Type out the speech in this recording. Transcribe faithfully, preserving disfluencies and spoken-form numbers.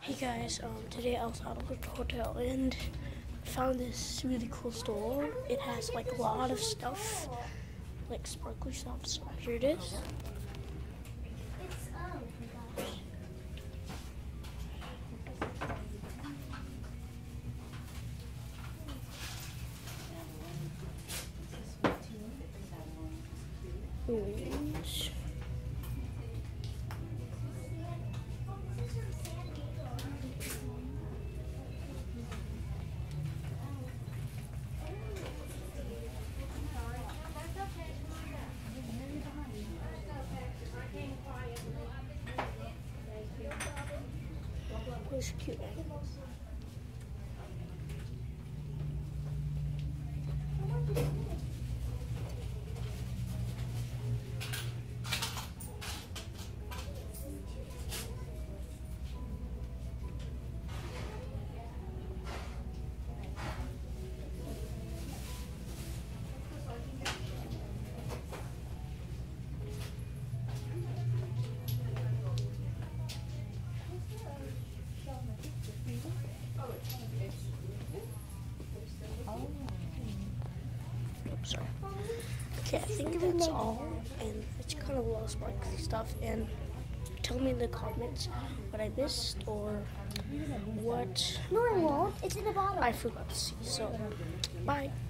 Hey guys, um, today I was out of the hotel and found this really cool store. It has like a lot of stuff, like sparkly stuff. So here it is. Orange. Those cute animals. Sorry. Okay, I think that's all, and it's kind of a lot of sparkly stuff. And tell me in the comments what I missed or what. No, I won't. It's in the bottom. I forgot to see. So, bye.